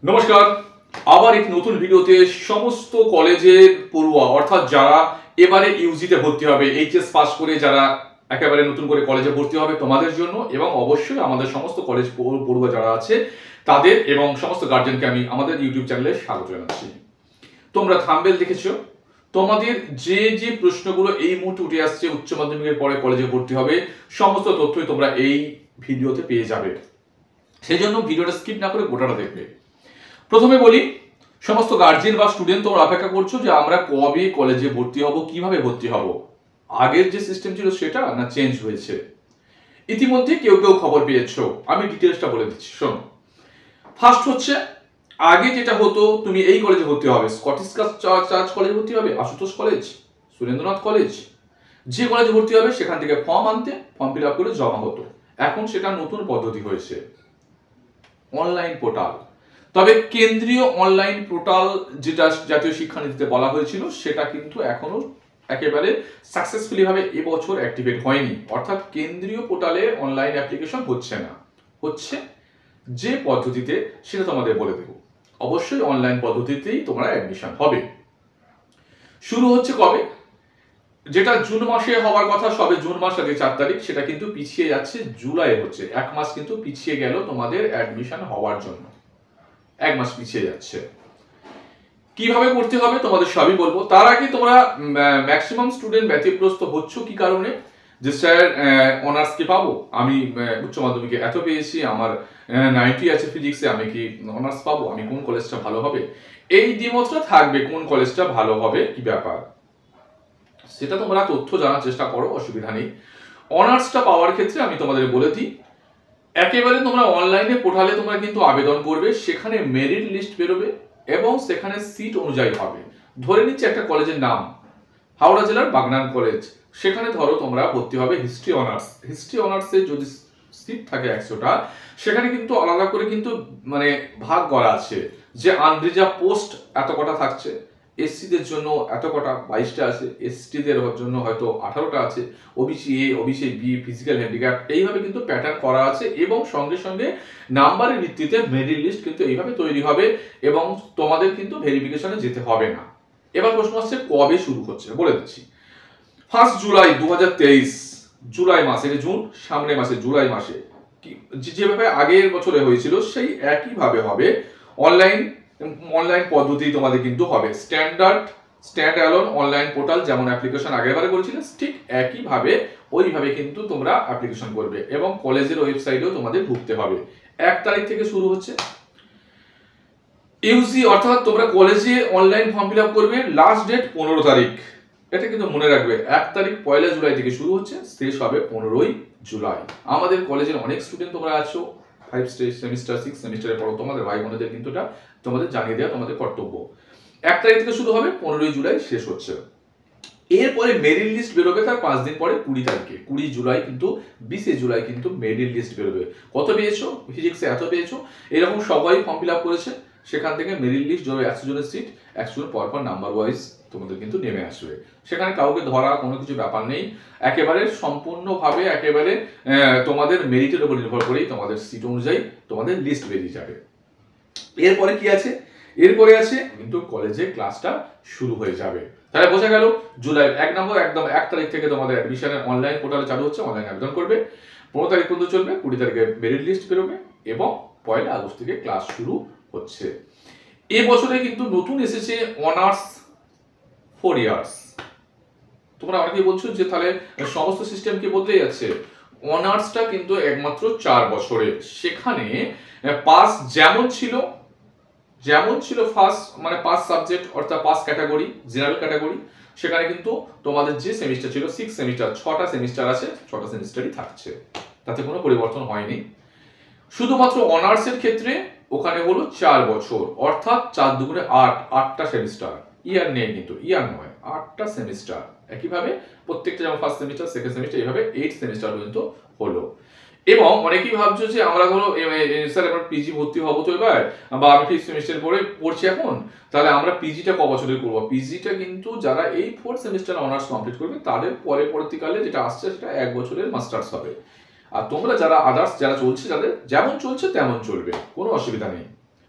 নমস্কার, আবার এক নতুন ভিডিওতে সমস্ত কলেজের পড়ুয়া অর্থাৎ যারা এবারে ইউজিতে ভর্তি হবে, এইচএস পাস করে যারা একেবারে নতুন করে কলেজে ভর্তি হবে তোমাদের জন্য, এবং অবশ্যই আমাদের সমস্ত কলেজ পড়ুয়া যারা আছে তাদের এবং সমস্ত গার্জেনকে আমি আমাদের ইউটিউব চ্যানেলে স্বাগত জানাচ্ছি। তোমরা থাম্বনেল দেখেছো, তোমাদের যে যে প্রশ্নগুলো এই মুহূর্তে উঠে আসছে উচ্চ মাধ্যমিকের পরে কলেজে ভর্তি হবে সমস্ত তথ্যই তোমরা এই ভিডিওতে পেয়ে যাবে। সেই জন্য ভিডিওটা স্কিপ না করে গোটাটা দেখবে। প্রথমে বলি, সমস্ত গার্জিয়ান বা স্টুডেন্ট তোমরা অপেক্ষা করছো যে আমরা কবে কলেজে ভর্তি হব, কিভাবে ভর্তি হব। আগের যে সিস্টেম ছিল সেটা না চেঞ্জ হয়েছে? ইতিমধ্যে কেউ কেউ খবর পেয়েছো, আমি ডিটেলসটা বলে দিচ্ছি, শোনো। ফার্স্ট হচ্ছে, আগে যেটা হতো তুমি এই কলেজে ভর্তি হবে, স্কটিশ চার্চ কলেজে ভর্তি হবে, আশুতোষ কলেজ, সুরেন্দ্রনাথ কলেজ, যে কলেজে ভর্তি হবে সেখান থেকে ফর্ম আনতে, ফর্ম ফিল আপ করে জমা হতো। এখন সেটা নতুন পদ্ধতি হয়েছে, অনলাইন পোর্টাল। তবে কেন্দ্রীয় অনলাইন পোর্টাল যেটা জাতীয় শিক্ষানীতিতে বলা হয়েছিল সেটা কিন্তু এখনো একেবারে সাকসেসফুলি ভাবে এবছর অ্যাক্টিভেট হয়নি। অর্থাৎ কেন্দ্রীয় পোর্টালে অনলাইন অ্যাপ্লিকেশন হচ্ছে না, হচ্ছে যে পদ্ধতিতে সেটা তোমাদের বলে দেব। অবশ্যই অনলাইন পদ্ধতিতেই তোমরা অ্যাডমিশন হবে। শুরু হচ্ছে কবে? যেটা জুন মাসে হওয়ার কথা, সবে জুন মাস আগে 4 তারিখ, সেটা কিন্তু পিছিয়ে যাচ্ছে, জুলাই হচ্ছে। 1 মাস কিন্তু পিছিয়ে গেল তোমাদের অ্যাডমিশন হওয়ার জন্য, 1 মাস পিছিয়ে যাচ্ছে। কিভাবে করতে হবে তোমাদের সবই বলবো। তার আগে তোমরা ম্যাক্সিমাম স্টুডেন্ট ব্যতিগ্রস্ত হচ্ছ কি কারণে, যে স্যার অনার্স কি পাবো, আমি উচ্চ মাধ্যমিকে এত পেয়েছি, আমার 90 আছে ফিজিক্সে, আমি কি অনার্স পাবো, আমি কোন কলেজটা ভালো হবে, এই দ্বিমতটা থাকবে কোন কলেজটা ভালো হবে, কি ব্যাপার সেটা তোমরা তথ্য জানার চেষ্টা করো, অসুবিধা নেই। অনার্সটা পাওয়ার ক্ষেত্রে আমি তোমাদের বলে দিই, একেবারে তোমরা অনলাইনে পোর্টালে তোমরা কিন্তু আবেদন করবে, সেখানে মেরিট লিস্ট বেরোবে এবং সেখানে সিট অনুযায়ী হবে। ধরে নিচ্ছে একটা কলেজের নাম হাওড়া জেলার বাগনান কলেজ, সেখানে ধরো তোমরা ভর্তি হবে হিস্ট্রি অনার্স। হিস্ট্রি অনার্সে যদি সিট থাকে 100টা, সেখানে কিন্তু আলাদা করে কিন্তু মানে ভাগ করা আছে যে আনরিজার্ভ পোস্ট এত কটা থাকছে, এসসিদের জন্য এত কটা 22টা আছে, এসটিদের জন্য হয়তো 18টা আছে, OBC A, OBC B, physical handicap, এইভাবে কিন্তু প্যাটার্ন করা আছে। এবং সঙ্গে সঙ্গে নাম্বারের ভিত্তিতে মেরিট লিস্ট কিন্তু এইভাবে তৈরি হবে এবং তোমাদের কিন্তু ভেরিফিকেশনে যেতে হবে না। এবার প্রশ্ন আসছে কবে শুরু হচ্ছে, বলে দিচ্ছি। 1 জুলাই 2023, জুলাই মাসে, জুন সামনে মাসে, জুলাই মাসে যেভাবে আগের বছরে হয়েছিল সেই একইভাবে হবে। অনলাইন পদ্ধতি তোমাদের কিন্তু হবে, স্ট্যান্ড অ্যালোন অনলাইন পোর্টাল যেমন অ্যাপ্লিকেশন আগেরবারে করেছিলে ঠিক একইভাবে ওইভাবে কিন্তু তোমরা অ্যাপ্লিকেশন করবে এবং কলেজের ওয়েবসাইটেও তোমাদের ঢুকতে হবে। 1 তারিখ থেকে শুরু হচ্ছে ইউজি, অর্থাৎ তোমরা কলেজে অনলাইন ফর্ম ফিল আপ করবে, লাস্ট ডেট 15 তারিখ। এটা কিন্তু মনে রাখবে, 1 তারিখ 1 জুলাই থেকে শুরু হচ্ছে, শেষ হবে 15 জুলাই। আমাদের কলেজের অনেক স্টুডেন্ট তোমরা আছো 5 সেমিস্টার 6 সেমিস্টারে পড়ো, তোমাদের ভাই বোনেদের কিন্তু এটা তোমাদের জানিয়ে দেওয়া তোমাদের কর্তব্য। 1 তারিখ থেকে শুরু হবে, 15 জুলাই শেষ হচ্ছে। এরপরে মেরিট লিস্ট বেরোবে তার 5 দিন পরে 20 তারিখে, 20 জুলাই কিন্তু 20 জুলাই কিন্তু মেরিট লিস্ট বেরোবে। কত পেয়েছো ফিজিক্সে, এত পেয়েছো, এরকম সবাই ফর্ম ফিল আপ করেছে, সেখান থেকে মেরিট লিস্ট ধরো 100 জনের সিট, 100 জন পরপর নাম্বার ওয়াইজ তোমাদের কিন্তু নেমে আসবে। সেখানে কাউকে ধরা কোনো কিছু ব্যাপার নেই, একেবারে সম্পূর্ণভাবে একেবারে তোমাদের মেরিটের উপর নির্ভর করেই তোমাদের সিট অনুযায়ী তোমাদের লিস্ট বেরিয়ে যাবে। এরপরে কি আছে? এরপরে আছে কিন্তু কলেজে ক্লাসটা শুরু হয়ে যাবে। তাহলে বোঝা গেল জুলাই 1 নম্বর একদম 1 তারিখ থেকে তোমাদের অ্যাডমিশনের অনলাইন পোর্টালে চালু হচ্ছে, অনলাইন আবেদন করবে, 15 তারিখ পর্যন্ত চলবে, 20 তারিখে মেরিট লিস্ট বেরোবে এবং 1 আগস্ট থেকে ক্লাস শুরু হচ্ছে। এবছরে কিন্তু নতুন এসেছে অনার্স 4 ইয়ার্স। তোমরা অনেকেই বলছো যে তাহলে সমস্ত সিস্টেম কি বদলে যাচ্ছে। অনার্সটা কিন্তু একমাত্র 4 বছরে, সেখানে পাস যেমন ছিল ফার্স্ট মানে 5 সাবজেক্ট অর্থাৎ 5 ক্যাটাগরি, জেনারেল ক্যাটাগরি, সেখানে কিন্তু তোমাদের যে সেমিস্টার ছিল 6 সেমিস্টার, 6টা সেমিস্টার আছে, 6টা সেমিস্টারই থাকছে, তাতে কোনো পরিবর্তন হয়নি। শুধুমাত্র অনার্সের ক্ষেত্রে ওখানে হলো 4 বছর, অর্থাৎ 4 দুগুণে 8টা সেমিস্টার, ইয়ার নেই কিন্তু, ইয়ার নয়, 8টা সেমিস্টার। একইভাবে প্রত্যেকটা যেমন ফার্স্ট সেমিস্টার, সেকেন্ড সেমিস্টার, এইভাবে 8 সেমিস্টার পর্যন্ত হলো। এবং অনেকেই ভাবছো যে আমরা ধরো স্যার এবার পিজি ভর্তি হবো তো এবার, বা আমি 5th সেমিস্টার পরে পড়ছি এখন, তাহলে আমরা পিজিটা ক বছরের করবো? পিজিটা কিন্তু যারা এই 4th সেমিস্টার অনার্স কমপ্লিট করবে তাদের পরবর্তীকালে যেটা আসছে সেটা 1 বছরের মাস্টার্স হবে। আর তোমরা যারা আদার্স যারা চলছে, যাদের যেমন চলছে তেমন চলবে, কোনো অসুবিধা নেই।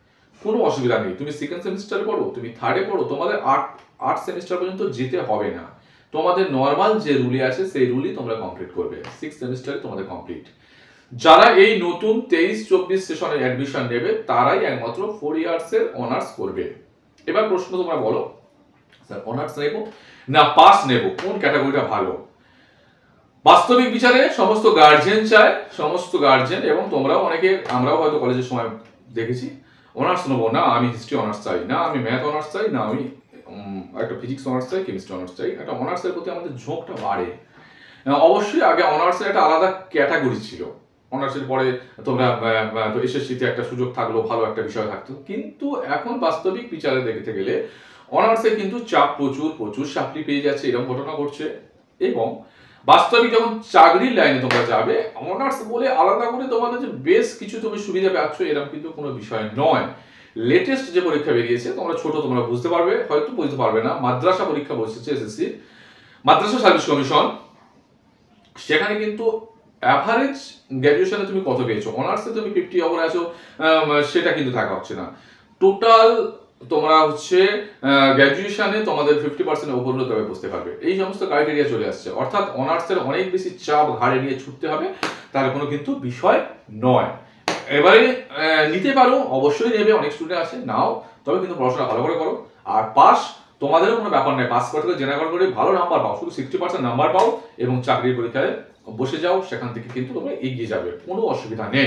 কোনো অসুবিধা নেই। তুমি সেকেন্ড সেমিস্টারে পড়ো, তুমি থার্ডে পড়ো, তোমাদের আট সেমিস্টার পর্যন্ত যেতে হবে না। তোমাদের নর্মাল যে রুলই আছে সেই রুলই তোমরা কমপ্লিট করবে। 6 সেমিস্টারে তোমাদের কমপ্লিট। যারা এই নতুন 23-24 সেশনে অ্যাডমিশন নেবে তারাই একমাত্র 4 ইয়ার্সের অনার্স করবে। এবার প্রশ্ন তোমরা বলো, স্যার অনার্স নেব না পাস নেব, কোন ক্যাটাগরিটা ভালো? বাস্তবিক বিচারে সমস্ত গার্জিয়ান চায়, সমস্ত গার্জিয়ান এবং তোমরাও অনেকে, আমরাও হয়তো কলেজের সময় দেখেছি, অনার্স নেবো না, আমি হিস্ট্রি অনার্স চাই, না আমি ম্যাথ অনার্স চাই, না আমি একটা ফিজিক্স অনার্স চাই, কেমিস্ট্রি অনার্স চাই। একটা অনার্সের প্রতি আমাদের ঝোঁকটা বাড়ে। অবশ্যই আগে অনার্সের একটা আলাদা ক্যাটাগরি ছিল। অনার্সের পরে তোমরা এসএসসিতে একটা সুযোগ থাকলো, ভালো একটা বিষয় থাকতো। কিন্তু এখন বাস্তবিক বিচারে দেখতে গেলে অনার্সে কিন্তু চাপ প্রচুর, প্রচুর সাপ্লি পেয়ে যাচ্ছে, এরকম ঘটনা ঘটছে। এবং বাস্তবিক যখন চাকরির লাইনে তোমরা যাবে, অনার্স বলে আলাদা করে তোমাদের যে বেশ কিছু তুমি সুবিধা পাচ্ছ এরকম কিন্তু কোনো বিষয় নয়। লেটেস্ট যে পরীক্ষা বেরিয়েছে, তোমরা ছোট, তোমরা বুঝতে পারবে, হয়তো বুঝতে পারবে না, মাদ্রাসা পরীক্ষা বসেছে এসএসসি, মাদ্রাসা সার্ভিস কমিশন। সেখানে কিন্তু অ্যাভারেজ গ্র্যাজুয়েশনে তুমি কত পেয়েছো, অনার্সে তুমি 50 ওভার আছো, সেটা কিন্তু থাকা হচ্ছে না। টোটাল তোমরা হচ্ছে গ্র্যাজুয়েশনে তোমাদের 50% ওপর হলে তবে বুঝতে পারবে। এই সমস্ত ক্রাইটেরিয়া চলে আসছে, অর্থাৎ অনার্সের অনেক বেশি চাপ ঘাড়ে নিয়ে ছুটতে হবে, তার কোনো কিন্তু বিষয় নয়। এবারে নিতে পারো, অবশ্যই নেবে, অনেক স্টুডেন্ট আছে, নাও, তবে কিন্তু পড়াশোনা ভালো করে করো। আর পাস তোমাদেরও কোনো ব্যাপার নেই, পাস করতে জেনারেল করে ভালো নাম্বার পাও, শুধু 60% নাম্বার পাও এবং চাকরির পরীক্ষায় বসে যাও, সেখান থেকে কিন্তু তোমরা এগিয়ে যাবে, কোনো অসুবিধা নেই।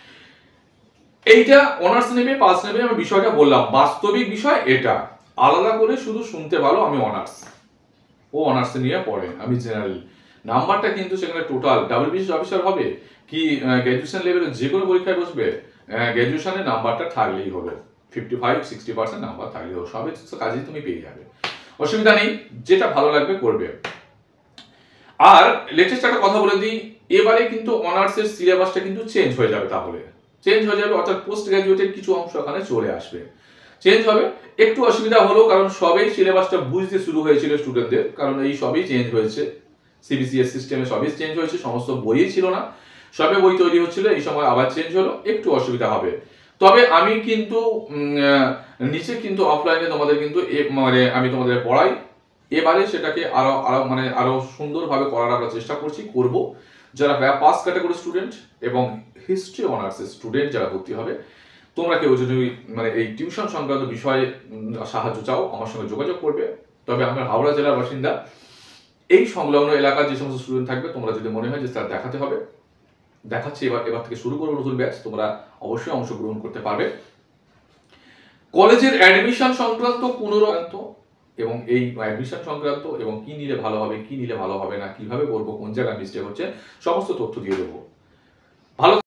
এইটা অনার্স নেবে পাস নেবে আমি বিষয়টা বললাম, বাস্তবিক বিষয় এটা। আলাদা করে শুধু শুনতে ভালো আমি অনার্স, ও অনার্স নিয়ে পড়ে, আমি জেনারেল, নাম্বারটা কিন্তু সেখানে টোটাল WBCS অফিসার হবে কি গ্র্যাজুয়েশন লেভেলের যে কোনো পরীক্ষায় বসবে, গ্র্যাজুয়েশনের নাম্বারটা থাকলেই হবে, 55-60% নাম্বার থাকলেই হবে, সবই কাজেই তুমি পেয়ে যাবে, অসুবিধা নেই, যেটা ভালো লাগবে করবে। আর লেটেস্ট একটা কথা বলে দিই, এবারে কিন্তু অনার্সের সিলেবাসটা কিন্তু চেঞ্জ হয়ে যাবে, তাহলে চেঞ্জ হয়ে যাবে, অর্থাৎ পোস্ট গ্রাজুয়েটের কিছু অংশ এখানে চলে আসবে, চেঞ্জ হবে। একটু অসুবিধা হলো, কারণ সবেই সিলেবাসটা বুঝতে শুরু হয়েছিল স্টুডেন্টদের, কারণ এই সবই চেঞ্জ হয়েছে, সিবিসিএস সিস্টেমে সবই চেঞ্জ হয়েছে, সমস্ত বইই ছিল না, সবে বই তৈরি হচ্ছিল, এই সময় আবার চেঞ্জ হলো, একটু অসুবিধা হবে। তবে আমি কিন্তু নিচে কিন্তু অফলাইনে তোমাদের কিন্তু মানে আমি তোমাদের পড়াই, এবারে সেটাকে আরো সুন্দরভাবে করার আমরা চেষ্টা করব। যারা পাস ক্যাটাগরি স্টুডেন্ট এবং হিস্ট্রি অনার্সের স্টুডেন্ট যারা ভর্তি হবে, তোমরা কেউ যদি মানে এই টিউশন সংক্রান্ত বিষয়ে সাহায্য চাও, আমার সঙ্গে যোগাযোগ করবে। তবে আমরা হাওড়া জেলার বাসিন্দা, এই সংলগ্ন এলাকার যে সমস্ত স্টুডেন্ট থাকবে, তোমরা যদি মনে হয় যে স্যার দেখাতে হবে, দেখাচ্ছি, এবার থেকে শুরু করবো নতুন ব্যাচ, তোমরা অবশ্যই অংশগ্রহণ করতে পারবে। কলেজের অ্যাডমিশন সংক্রান্ত পুনরান্ত এবং এই অ্যাডমিশন সংক্রান্ত এবং কি নিলে ভালো হবে, কি নিলে ভালো হবে না, কিভাবে করবো, কোন জায়গায় মিস্টেক হচ্ছে, সমস্ত তথ্য দিয়ে দেবো। ভালো